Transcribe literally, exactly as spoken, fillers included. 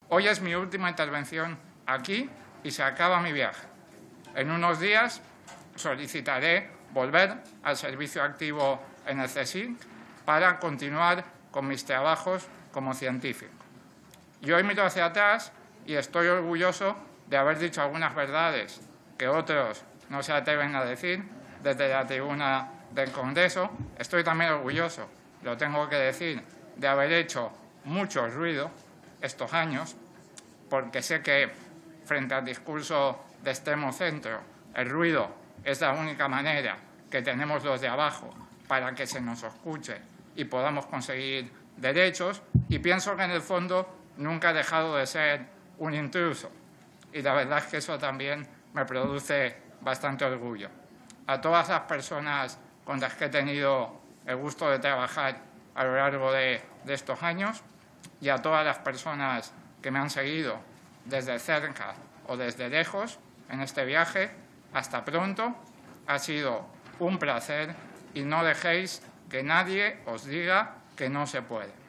Hoy es mi última intervención aquí y se acaba mi viaje. En unos días solicitaré volver al servicio activo en el CSIC para continuar con mis trabajos como científico. Y hoy miro hacia atrás y estoy orgulloso de haber dicho algunas verdades que otros no se atreven a decir desde la tribuna del Congreso. Estoy también orgulloso, lo tengo que decir, de haber hecho mucho ruido estos años, porque sé que frente al discurso de extremo centro, el ruido es la única manera que tenemos los de abajo para que se nos escuche y podamos conseguir derechos, y pienso que en el fondo nunca he dejado de ser un intruso, y la verdad es que eso también me produce bastante orgullo. A todas las personas con las que he tenido el gusto de trabajar a lo largo de, de estos años, y a todas las personas que me han seguido desde cerca o desde lejos en este viaje, hasta pronto. Ha sido un placer y no dejéis que nadie os diga que no se puede.